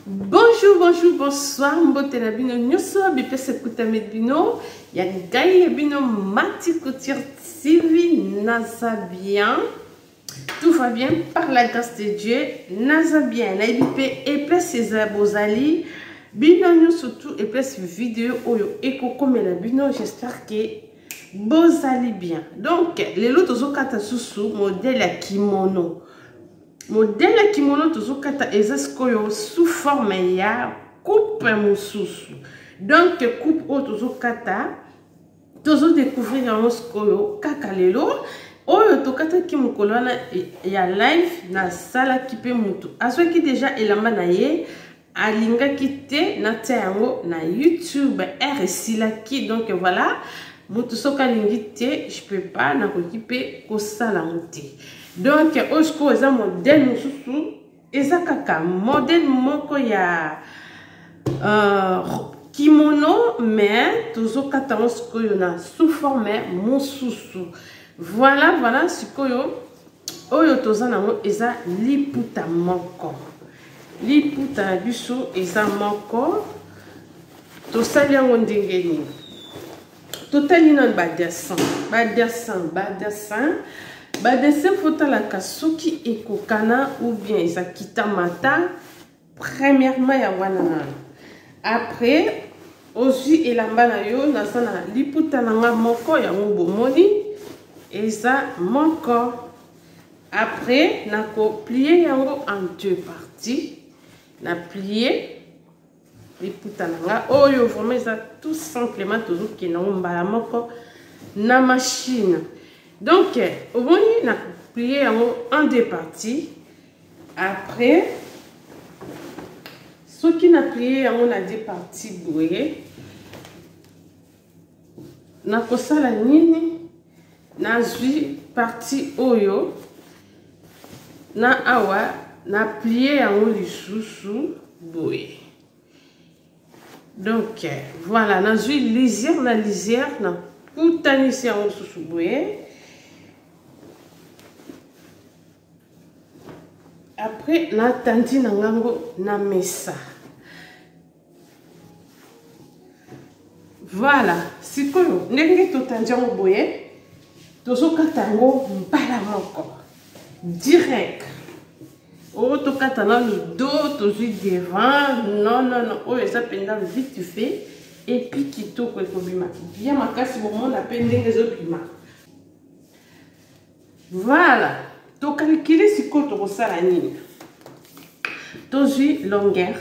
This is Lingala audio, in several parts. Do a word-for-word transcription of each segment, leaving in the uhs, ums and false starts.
Bonjour, bonjour, bonsoir, mbote na bino nyoso, bipe se kuta medbino, ya gaye bino Mati Couture T V, naza bien, tout va bien par la grâce de Dieu, naza bien, na bipe et plus ses abozali, bino nyoso tout et plus vidéo oyo eko comme la bino, j'espère que bozali bien. Donc, les lots kata susu modèle ya kimono. Modèle ya kimono tozokata ezaskoyo sous forme ya coupe mususu. Donc coupe o tozokata tozo découvrir en skoyo kaka lelo oyo tokata ki mukolana ya live na sala kipe mutu. Asoki déjà elamba na ye alinga kite na yango na YouTube R sila ki, donc voilà mutu soka lingite je peux pas na kokipe ko sala muti. Donc, osko eza modèle mususu, eza kaka modèle moko ya euh, kimono, mais tozo kata osko yona sous forme mususu. Voilà, voilà, sikoyo oyo toza nango eza liputa moko. Liputa na biso eza moko. Tosali yango ndenge nini. Totali nan ba dessin, ba dessin, ba dessin. Ba dessin fota la kasuki ekokana ou bien isa kita mata premièrement ya wana. Après ozu elamba na yo nasana liputa nanga moko ya ngobomoni eza moko. Après nako plier yango en deux parties. Na plier liputa nanga oyo vraiment ça tout simplement toujours ki na mbala moko na machine. Donc, au moins, on a plié en deux parties. Après, ce qui n'a plié en deux parties, vous voyez, na kosa la nini, na zui partie oyo, na awa, na plié en li sous-sous, boye. Donc, voilà, na zui lisière, na lisière, na koutanisi en sous-sous, boye. Après, na tandi na ngango na mesa. Voilà. Sikoyo, ndenge to tandi yango boye, tozo kata yango mbala moko. Direct. Oh, to kata na le dos, tozo devant. Non, non, non. Oh, ça pendant vite fait. Et puis, kito ko ekobima. Bien makasi moment na pendenge ezobima. Voilà. To calculer si koto ko sala nini. Tozu longueur.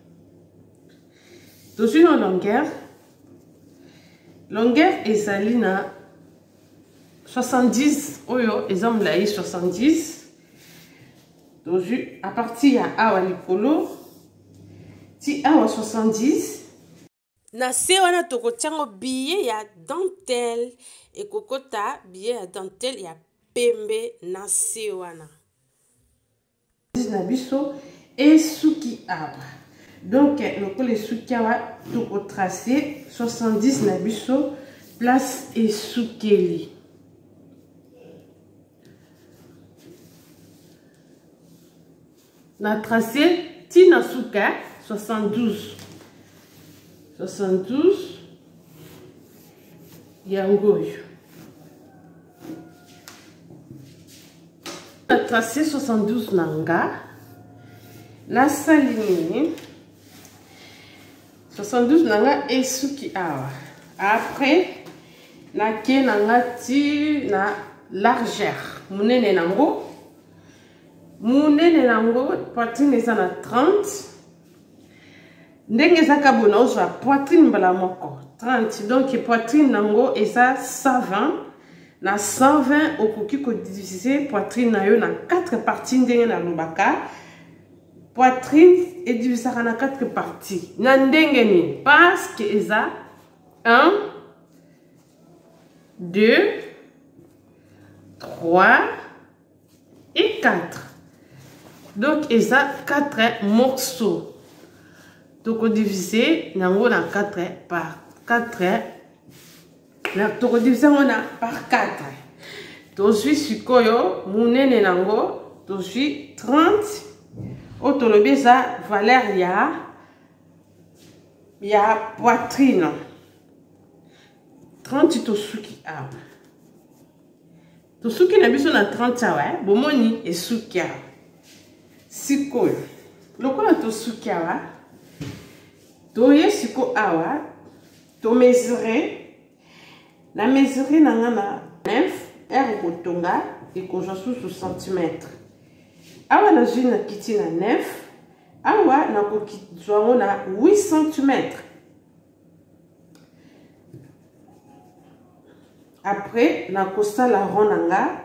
Tozu na longueur. Longueur ezali na soixante-dix oyo exemple la soixante-dix. Tozu à partir ya awa likolo ti awa soixante-dix. Na se wana toko tiango billet ya dentelle et kokota billet ya dentelle ya pembe na se wana. Na biso et suki aba. Donc le les suki awa to tracé soixante-dix na biso place et sukeli. Na tracé tina suka soixante-douze. soixante-douze yangoyo. Tracé soixante-douze nanga na saline soixante-douze nanga et suki awa. Après na ke nanga ti na largeur munene nango munene nango poitrine eza na trente ndenge eza kabona ozwa poitrine mbala moko trente, donc poitrine nango eza cent vingt. Na cent vingt okoki ko diviser poitrine na yo na quatre parties ndenge na lobaka. Poitrine est divisée na quatre parties. Na ndenge ni parce que eza un, deux, trois et quatre. Donc eza quatre morceaux. Donc diviser nango na quatre par quatre. Na toko diviser ngona par quatre. Tozui sikoyo munene nango tozui trente Otolobi ça valeur ya ya poitrine. trente tosuki awa. Tosuki na biso na trente awa, bomoni esuki awa. Sikoyo. Lokola tosuki awa, toye siko awa, to mesurer. Na mesurer na ngana neuf, er kotonga ekozwa susu centimètres. Awa na zwi na kiti na neuf, awa na kokizwa na huit centimètres. Après, na kosa la ronanga.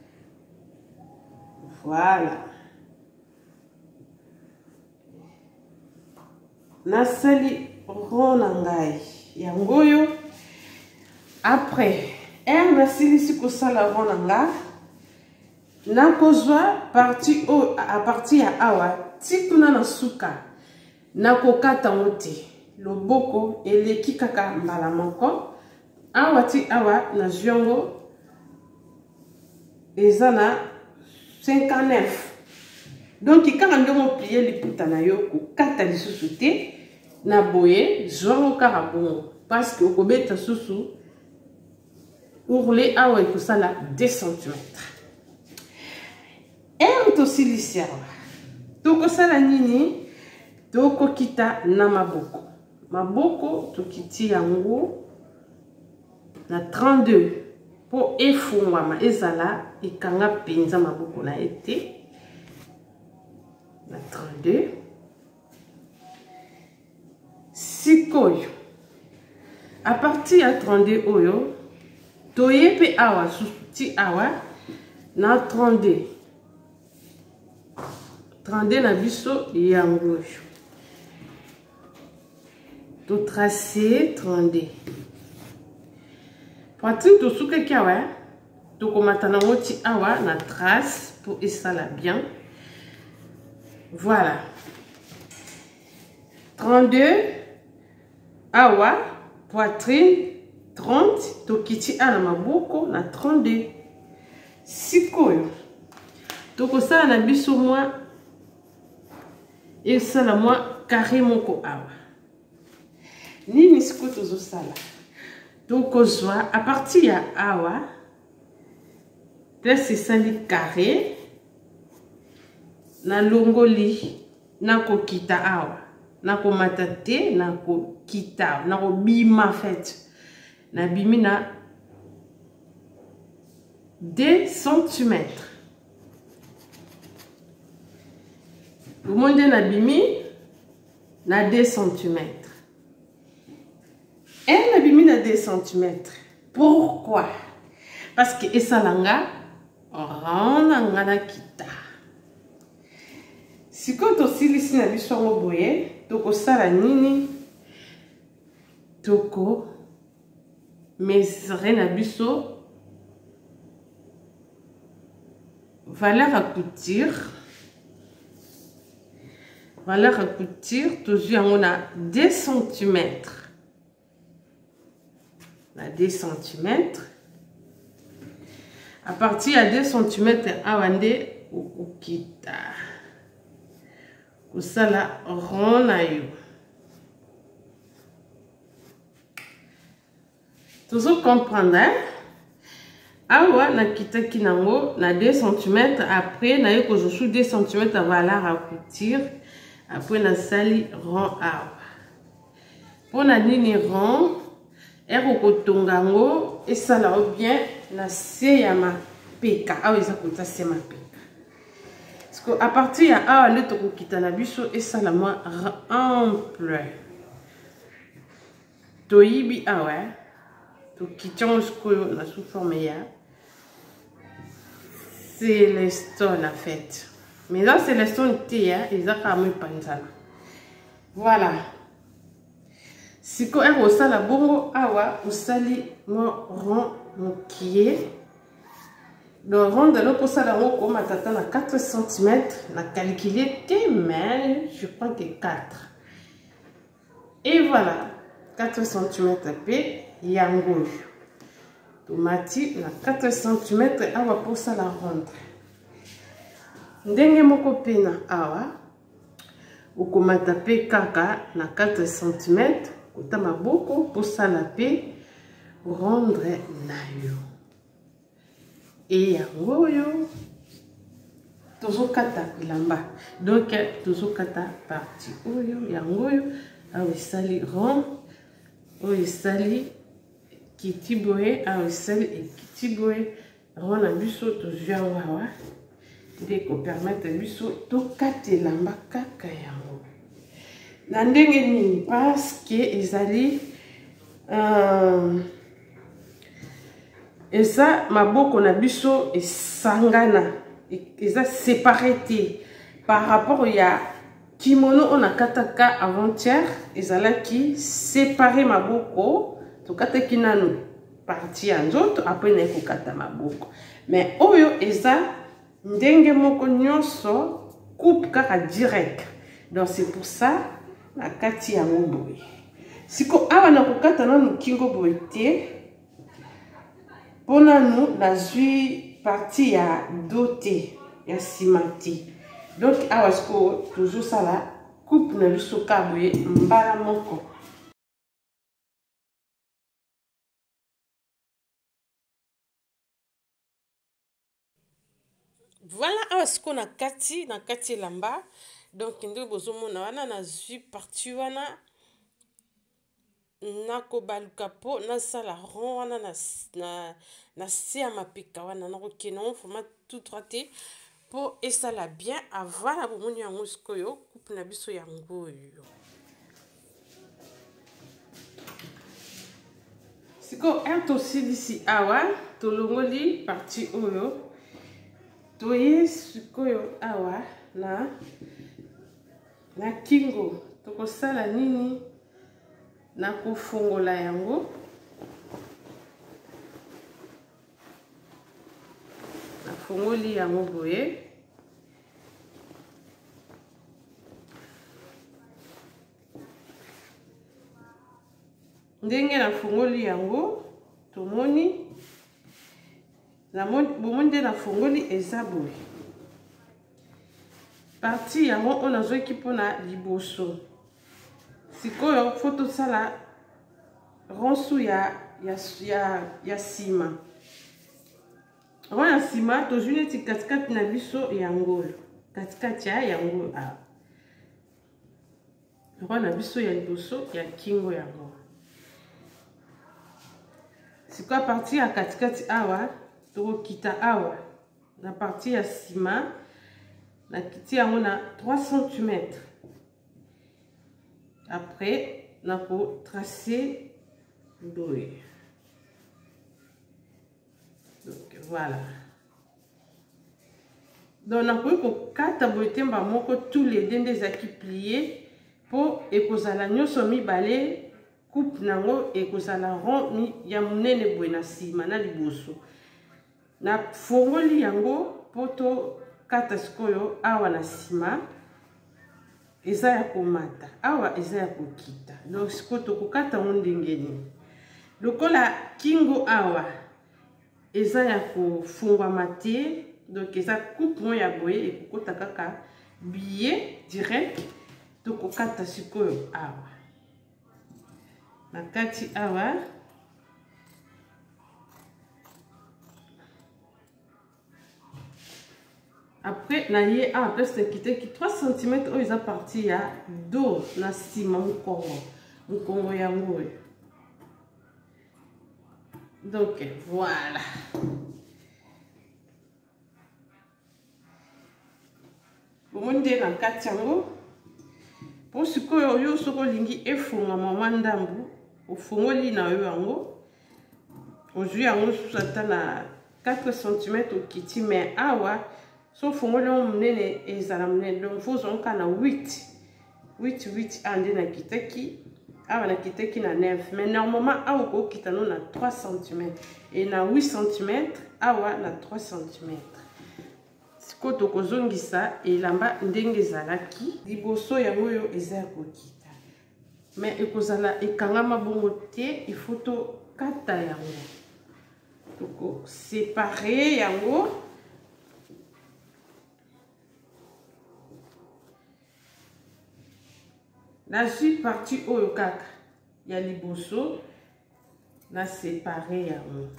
Voilà. Na sali ronangai. Yangoyo. Après, er na silisi kosa la ronanga. Na kozwa parti o a parti ya awa. Tikuna na suka. Na kokata mote. Loboko eleki kaka mbala moko. Awa ti awa na ziongo eza na cinquante-neuf. Donc kaka ndongo plier liputa na yo ko kata lisusu te na boye zwango kaka bongo parce que okobeta susu ourler awa ekosala deux centimètres. Er to silisia toko sala nini toko kita na maboko. Maboko to kiti yango na trente-deux pour efungwama ezala ekanga penza maboko na ete na trente-deux. Sikoyo à partir ya trente-deux oyo toye pe awa suti awa na trente-deux. trente-deux na biso yango to tracer trente-deux. Poitrine to suka kiawa to komata na ngoti awa na trace pour esala bien. Voilà. trente-deux awa poitrine trente to kiti ana maboko na trente-deux. Sikoyo to kosala na biso mwa esala mwa carré moko awa. Nini siko tozo sala? Donc, à partir de awa, c'est ça le carré, na longoli, na ko kita awa, na ko matate, na ko kita, na ko bima fait, na bimi na deux centimètres. Le monde na bimi na deux centimètres. Elle a mis à deux centimètres. Pourquoi? Parce que esalanga ranga na kita. Si quand aussi ici na biso ngo boye, toko sala nini? Toko mesurer na biso valeur à couture. Valeur à couture, toujours on a deux centimètres. deux centimètres. À partir de deux centimètres, awande ou kita. Kusala ronayo. Toujours comprendre, hein? Awa na kita kinango na deux centimètres. Après, na yo je suis deux centimètres à valeur à couture. Après, na sali rond awa. Pour na nini rond. Ero kotongango et ça là bien na se ya ma peka awa eza kota se ma peka parce que à partir ya awa le toko kita na biso et ça la moi ample to yibi awa to kitongo sko na sous forme ya c'est les stones en fait mais là c'est les stones tia eza kama panzana. Voilà. Siko ero sala bongo awa usali mo rond mokie. Le rond de l'autre sala mo matata na quatre centimètres na calculé tes mains, je crois que quatre. Et voilà, quatre centimètres p yango. Tomati na quatre centimètres awa pour sala ronde. Ndenge moko pena awa okomata pe kaka na quatre centimètres kota maboko pour sala pe rondre na yo. Et yango yo tozokata bilamba. Donc tozokata partie oyo yango yo awa esali rond oyo esali kiti boye awa esali ekiti boye rond na biso tozwi yango awa nde kopermettre biso tokata elamba kaka yango na ndenge nini parce que ezali euh, eza maboko na biso esangana eza séparé te par rapport ya kimono on akataka avant-hier ezalaki séparé maboko tokataki nanu partie ya nzoto après na kokata maboko mais oyo eza ndenge moko nyonso coupe kaka direct donc c'est pour ça nakati yango boye siko awa na kokata nanu kingo boye te pona nu nazwi partie ya doté ya simati donc awa siko toujours sala coupe na biso kaboye mbala moko. Voilà awa siko na kati na kati elamba donc nde bozomona wana nazwi partie wana nakobaluka po nasala rond wana na na na se ya mapeka wana nakokende ngo format tout droit te po esala bien avant na bomoni yango sikoyo coupe na biso yango oyo siko un tosilisi awa tolongoli partie oyo toye sikoyo awa na na kingo tokosala nini na kofungola yango nafungoli yango boye ndenge nafungoli yango tomoni bomoni nde nafungoli eza boye partie yango on azwaki mpona liboso sikoyo fo tosala ronsu ya ya ya ya sima ron ya sima tozwi neti katikati na biso yango katikati ya yango a ron na biso ya liboso ya kingo yango sikoyo partie ya katikati awa tokokita awa na partie ya sima na kiti yango na trois centimètres. Après, on a tracé boye. Donc voilà. Donc on a pu quatre boîtes moko tous les deux des acquis pliés pour ekozala nyoso mi balé coupe nango ekozala rond mi ya munene boye na sima na liboso. Na fongoli yango poto kata sikoyo awa na sima. Eza ya komata awa eza ya kokita donc siko tokokata ngo ndenge nini lokola kingo awa eza ya kofungwama te donc eza coupe mo ya boye ekokota kaka billet direct tokokata sikoyo awa na kati awa après na ye a après c'est quitté qui trois centimètres oyo eza partie ya dos na sima mukongo mukongo yango donc voilà bomoni nde na kati yango po sikoyo yo soko olingi efungama mwa ndambu ofungoli na yo yango ozwi yango susu ata na quatre centimètres okiti mais awa so fungoli o munene ezala munene donc faut zonka na huit huit huit ande na kitaki awa na kitaki na neuf mais normalement awa ko kitano na trois centimètres et na huit centimètres awa na trois centimètres siko tokozongisa elamba ndenge ezalaki liboso yango yo eza ya kokita mais ekozala ekangama bongo te il faut to kata yango toko séparer yango nazwi parti oyo kaka ya liboso na séparé yango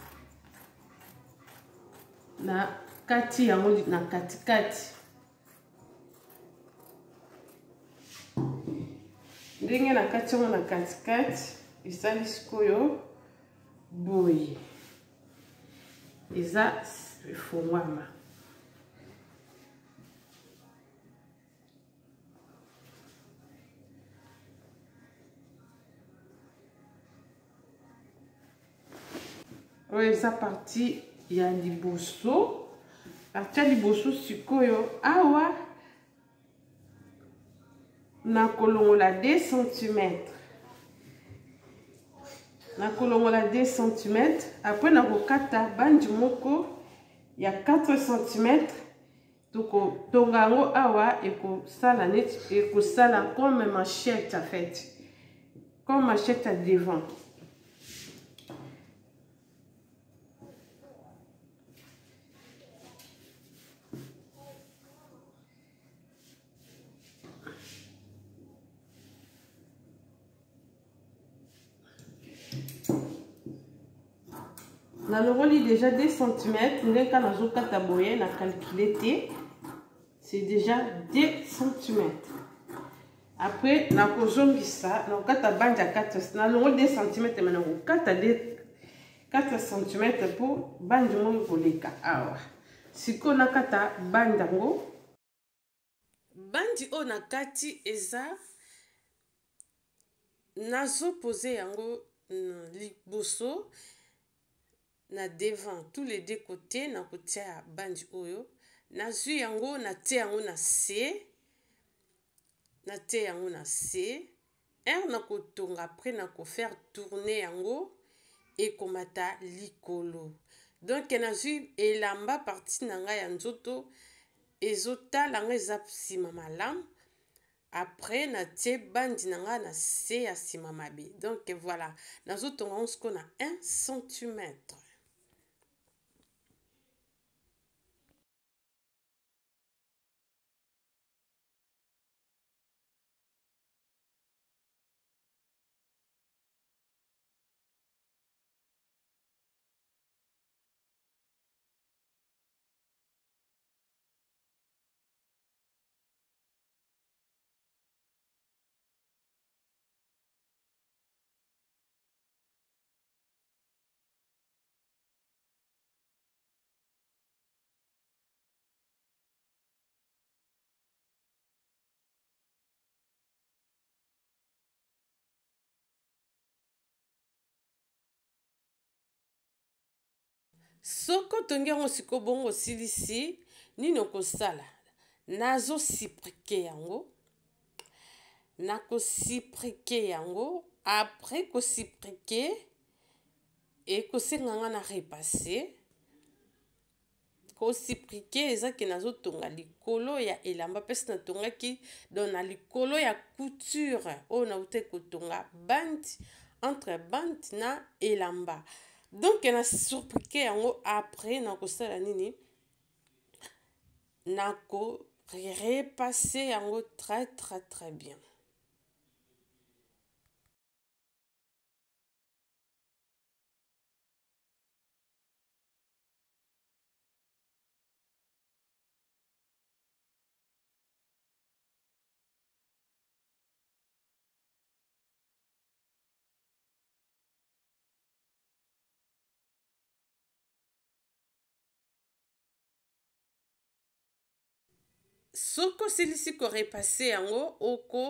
na kati yango na katikati ndenge na kati yango na katikati esali sikoyo boye eza efongwama. Oyo eza parti ya liboso. Parti ya liboso sikoyo awa na kolongola deux centimètres. Na kolongola deux centimètres. Après na kokata bandi moko ya quatre centimètres. Toko tongango awa eko sala net eko sala comme machette en fait. Comme machette à devant. Na longoli déjà deux centimètres, ndeka nazo kata boye na calculer, c'est déjà deux centimètres. Après na kozongisa na kata banja quatre, na longoli deux centimètres mais na kata quatre centimètres pour banja mo koleka awa. Siko na kata bandango bandi o na kati eza nazo poser yango liboso na devant tous les deux côtés na kotia bandi oyo nazwi yango na te yango na C na te yango na C er na kotonga après na ko faire tourner yango et komata likolo. Donc nazwi elamba partie na nga ya nzoto ezota langa eza sima malamu. Après na tie bandi na nga na C ya sima mabe. Donc voilà, nazotonga on sko na un centimètre. Soko tongi yango siko bongo silisi nino kosala nazo siprike yango nako siprike yango après ko siprike et ko senganga na repasser ko siprike eza ke nazo tonga likolo ya elamba pesi na tonga ki don na likolo ya couture o na ute ko tonga band entre band na elamba. Donc na surprike yango après na kosala nini nako repasser yango très très très bien. Soko silisi ko repasser yango oko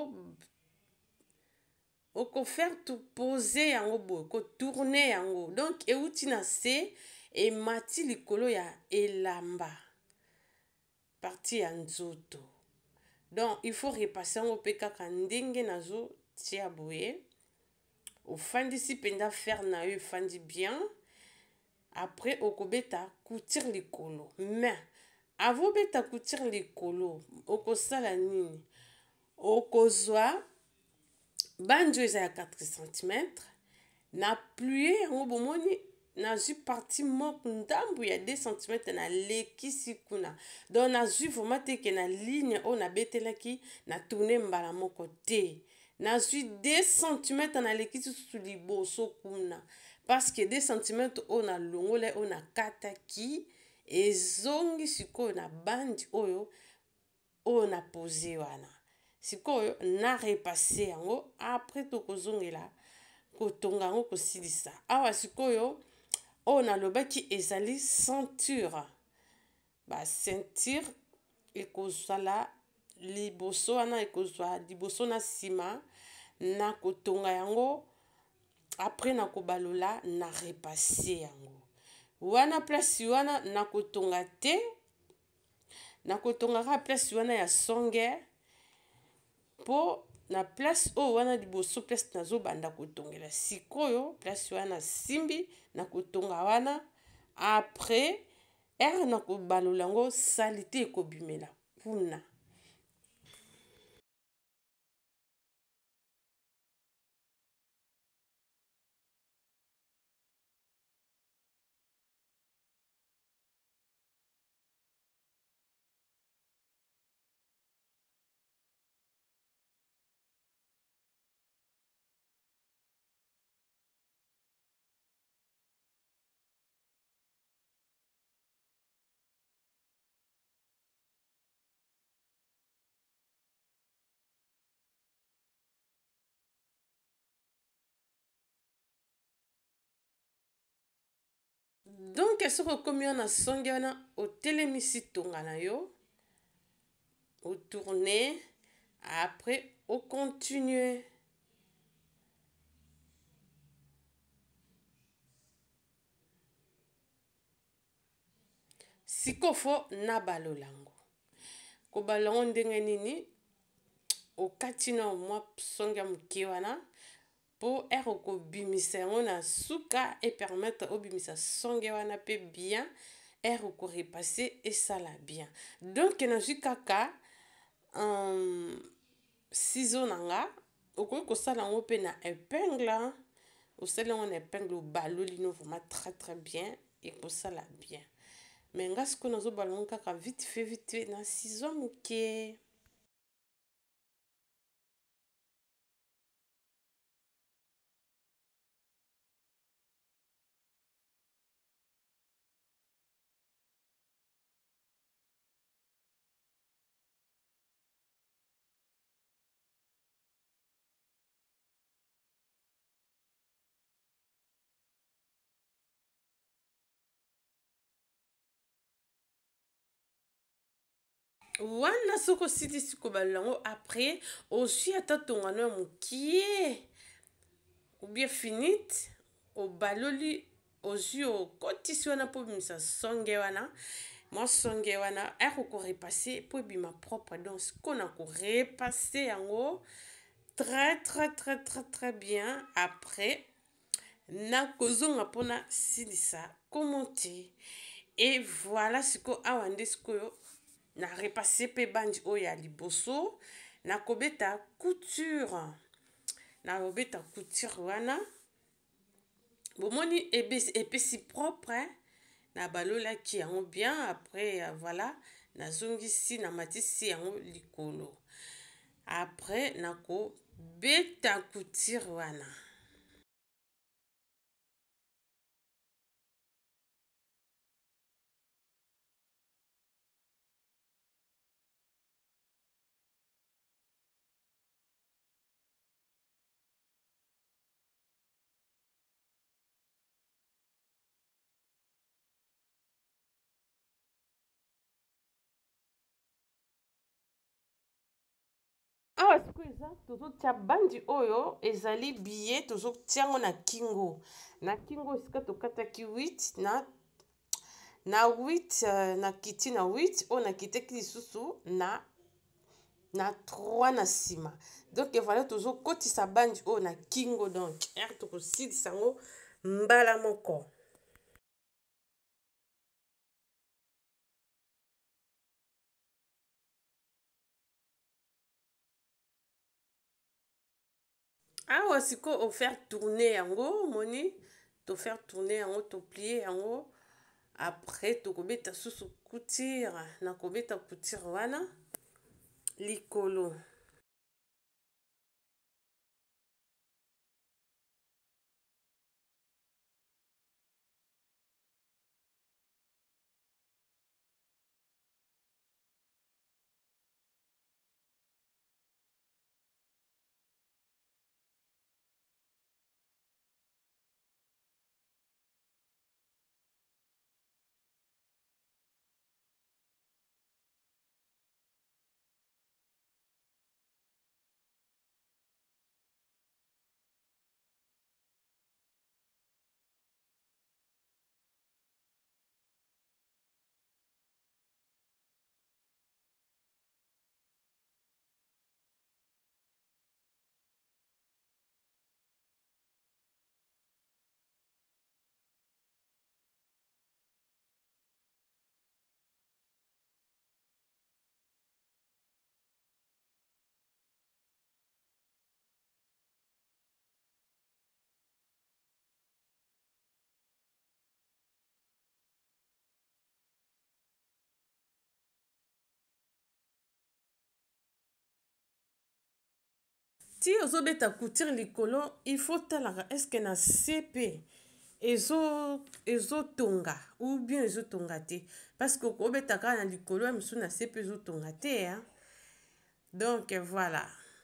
oko faire tout poser yango boye ko tourner yango donc euti na se e mati likolo ya elamba partie ya nzoto. Donc il faut repasser yango pe kaka ndenge nazo tia boye ofandisi penda faire na yo fandi bien. Après okobeta coutir likolo mais avant beta coutir likolo okosala nini okozwa banjo eza ya quatre centimètres na plier yango bomoni nazwi partie moko ndambu ya deux centimètres na lekisi kuna donc nazwi vraiment te ke na ligne oyo nabetelaki na tourne mbala moko te nazwi deux centimètres na leki susu liboso kuna parce que deux centimètres oyo nalongola oyo nakataki ezongi sikoyo na bandi oyo oyo na pose wana sikoyo na repasse yango après tokozongela kotonga yango kosilisa awa sikoyo oyo nalobaki ezali ceinture ba ceinture ekozala liboso wana ekozwa liboso na nsima na kotonga yango après na kobalola na repasse yango wana place wana na kotonga te na kotongaka place wana ya songe po na place oyo wana liboso place nazobanda kotongela sikoyo place wana simbi na kotonga wana après ere na kobalola yango salite ekobimela kuna donc soki okomi wana songe wana otelemisi tonga na yo otourne après ocontinue sikoyo fo nabalola yango kobalola yango ndenge nini okati na mwa songe ya moke wana po ere okobimisa yango na suka epermettre obimisa songe wana mpe bien ere okorepasse esala bien donc nazwi kaka um, ciseau na nga okoki kosala yango mpe na épingle osali yango na épingle obaloli no vraiment très très bien ekosala bien me nga sikoyo nazobala yango kaka vite fait vite fait na ciseau moke wana soki osilisi kobalola yango après ozwi ata tongano ya mokie obie finite obaloli ozwi okotisi wana mpo obimisa songe wana mwa songe wana ere okorepasse mpo ebima propre donc sikoyo na korepasse yango très très très très très bien après nakozonga mpona silisa komo te et voilà sikoyo awa nde sikoyo na repasse pe bandi oyo ya liboso na kobeta couture na kobeta couture wana bomoni epesi propre na balolaki yango bien après voilà nazongisi na matisi yango likolo après na kobeta couture wana awa sikoyo eza tozotia bandi oyo ezali billet tozotia yango na kingo na kingo esika tokataki huit na na huit uh, na kiti na huit oyo nakitaki lisusu na na trois na nsima donc voilà tozokotisa bandi oyo na kingo donc ere tokosilisa yango mbala moko awa sikoyo ofaire tourner yango moni tofaire tourner yango toplie yango après tokobeta susu couture na kobeta couture wana likolo ti ozobeta couture likolo il faut talaka est-ce que na C P ezo ezotonga ou bien ezotonga te parce que obeta kaka na likolo ya mosusu na C P ezotonga te hein? Donc voilà.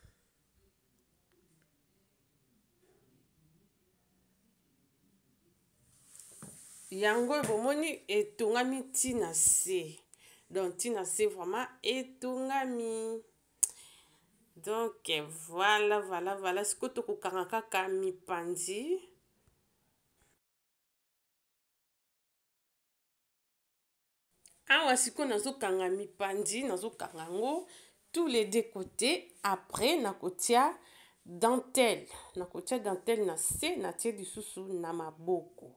Yango bomoni etongami ntina se. Donc ntina se vraiment etongami. Donc voilà voilà voilà siko tokokanga kaka mipandi. Awa siko nazokanga mipandi nazokanga yango tous les deux côtés. Après nakotia dentelle nakotia dentelle na se natie lisusu na maboko.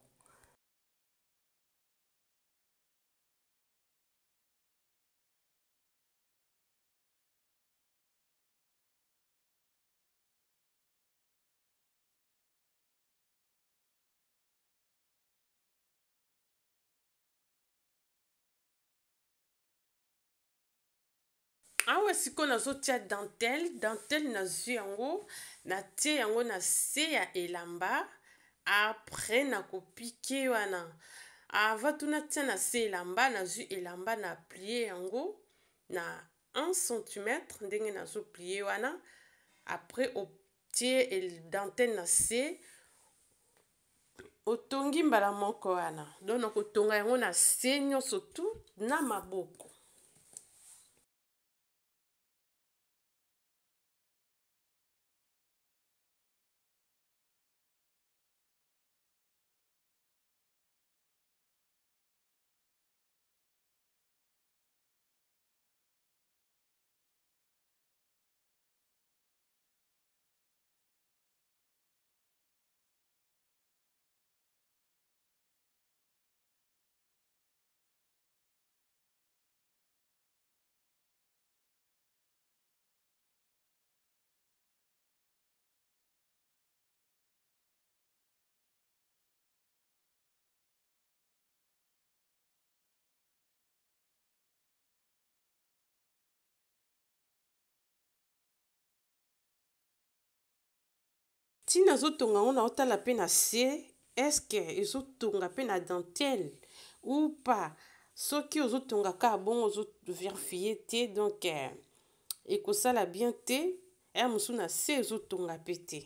Awa siko nazotia dentelle dentelle nazwi yango natie yango na se ya elamba. Après nakopike wana avant tout natia na se elamba nazwi elamba na plie yango na un centimètre ndenge nazo plie wana. Après otie dentelle na se otongi mbala moko wana donc nakotonga yango na se nyonso tout na maboko. Si nazotonga ngo naotala pe na se est-ce que ezotonga pe na dentelle ou pas soki ozotonga ka bongo ozovérifier te donc eh, ekosala bien te ya mosusu na se ezotonga pe te.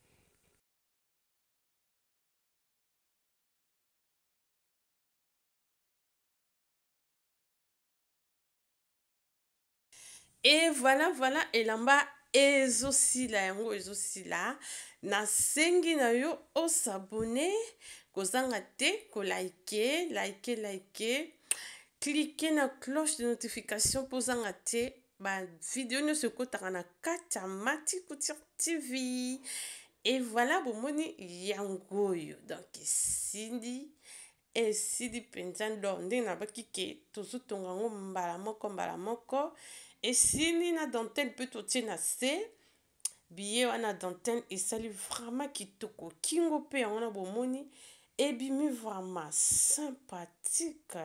Et voilà voilà elamba ezosila yango ezosila nasengi na yo osabone kozanga te kolike like like cliquer na cloche de notification pozanga te ba vidéo nyonso ekotaka na kati ya Mati Couture T V. Et voilà bomoni yango oyo donc esili esili mpenza ndo ndenge nabaki ke tozotonga yango mbala moko mbala moko esili na dentelle mpe totie na se billet wana dentelle esali vraiment kitoko kingo mpe yango na bomoni ebimi vraiment sympathique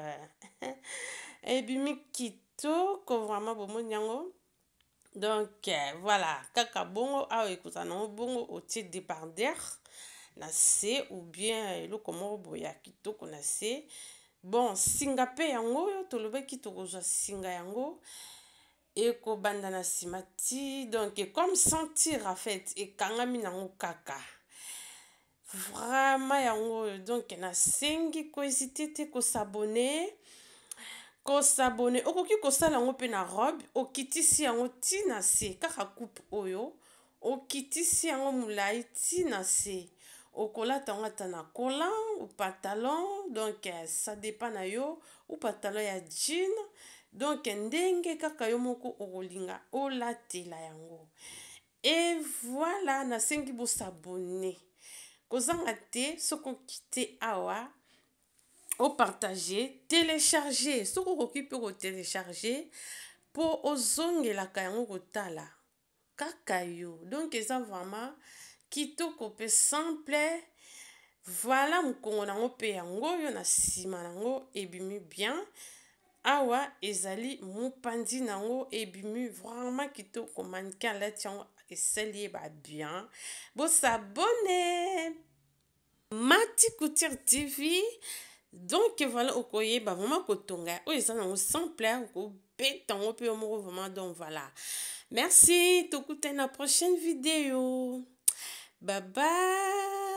ebimi kitoko vraiment bomoni yango. Donc euh, voilà kaka bongo awa ekozala nango bongo otie débardeur na se ou bien eloko moko boye ya kitoko na se. Bon singa mpe yango oyo tolobaki tokozwa singa yango ekobanda na nsima ti donc comme sentir en fait ekangami nango kaka vraiment yango oyo donc nasengi kohésite te kosabone kosabone okoki kosala yango mpe na robe okitisi yango ti na se kaka coupe oyo okitisi yango molai ti na se okolata yango ata na collant ou pantalon donc ça dépend na yo ou pantalon ya jean donc ndenge kaka yo moko okolinga olatela yango. Et voilà nasengi bosabone kozanga te sokoki te awa opartage télécharger soko okoki mpe kotélécharge mpo ozongelaka yango kotala kaka yo donc eza vraiment kitoko mpe simple. Voilà mokongo nango mpe yango oyo na nsima nango ebimi bien awa ezali mopandi nango ebimi vraiment kitoko mannequin alati yango esali ba bien. Bo s'abonner Mati Couture T V. Donc voilà, okoyeba vraiment kotonga o eza nango simple ko betango pe moko vraiment. Donc voilà, merci, tokutana na prochaine vidéo, bye bye.